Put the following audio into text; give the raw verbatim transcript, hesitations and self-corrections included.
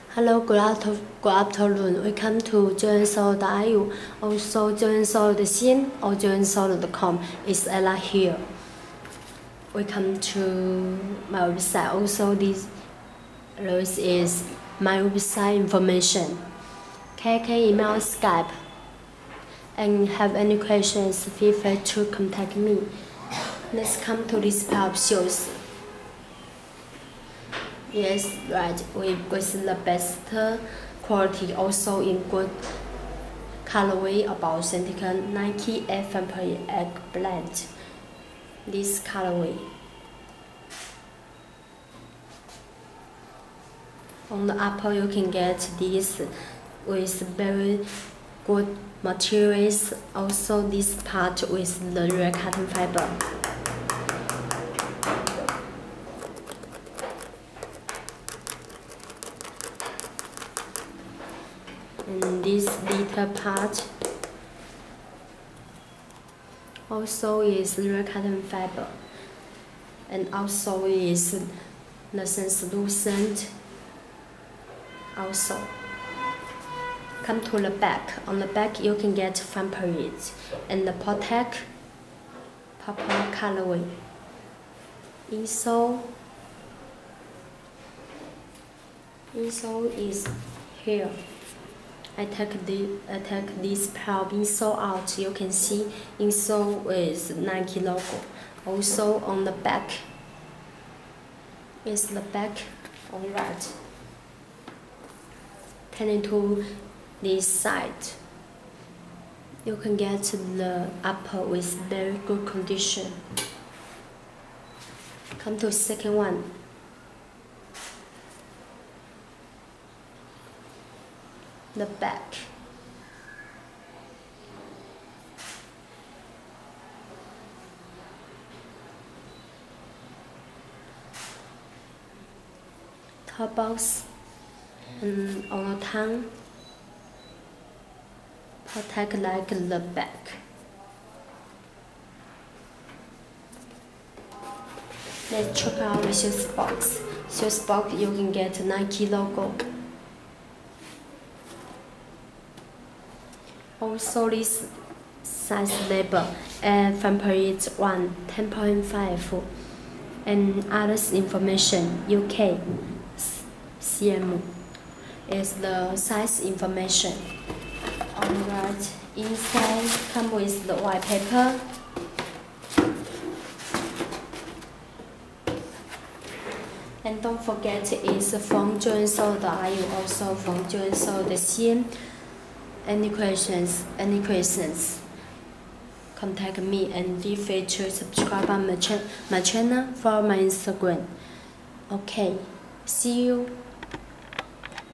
Hello, good, after, good afternoon. Welcome to joensolo dot I U. Also, joensolo dot C N or joensolo dot com. It's Ella here. Welcome to my website. Also, this, this is my website information. K K email, Skype. And have any questions, feel free to contact me. Let's come to this pair of shoes. Yes, right, we with the best quality, also in good colorway, about identical Nike Air Vampire Eggplant. This colorway. On the upper you can get this with very good materials, also this part with the real cotton fiber. And this little part also is real cotton fiber, and also is the translucent. Also, come to the back. On the back, you can get Vampire and the Protect purple colorway. Insole, insole is here. I take the I take this pair of insole out. You can see insole with Nike logo. Also on the back is the back on right. Turning to this side, you can get the upper with very good condition. Come to second one. The back. Top box and on the tongue. Protect like the back. Let's check out the shoes box. Shoes box you can get Nike logo. Also this size label and Vampire one ten point five and others information U K C M is the size information. Alright, inside come with the white paper. And don't forget it's from joensolo dot I U, also from joensolo dot C N. Any questions, any questions, contact me and feel free to subscribe on my, cha my channel, follow my Instagram. Okay, see you.